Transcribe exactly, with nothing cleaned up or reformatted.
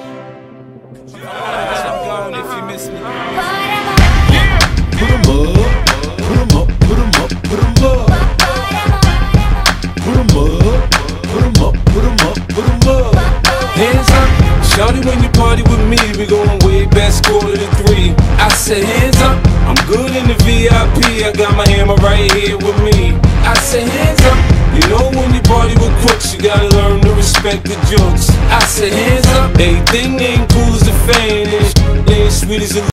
I'm gone if you miss me. Put 'em up, put 'em up, put 'em up, put 'em up. Put 'em up, put 'em up, put 'em up, put 'em up. Hands up, shawty, when you party with me, we going way back, quarter to three. I said hands up, I'm good in the V I P, I got my hammer right here with me. I said hands up, you know when you party with crooks, you gotta learn to respect the jokes. I said hands up, everything ain't cool as the fan, ain't sweet as a